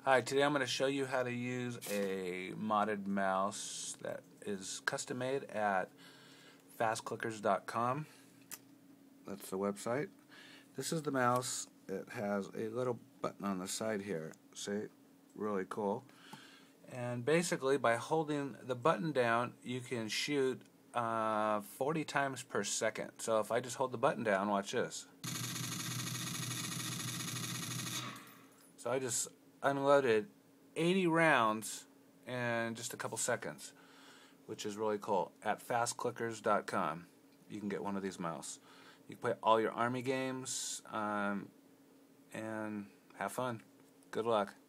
Hi, today I'm going to show you how to use a modded mouse that is custom made at fastclickers.com. That's the website. This is the mouse. It has a little button on the side here. See? Really cool. And basically by holding the button down you can shoot 40 times per second. So if I just hold the button down, watch this. So I just unloaded 80 rounds in just a couple seconds, which is really cool. At fastclickers.com you can get one of these mouse. You can play all your army games and have fun. Good luck.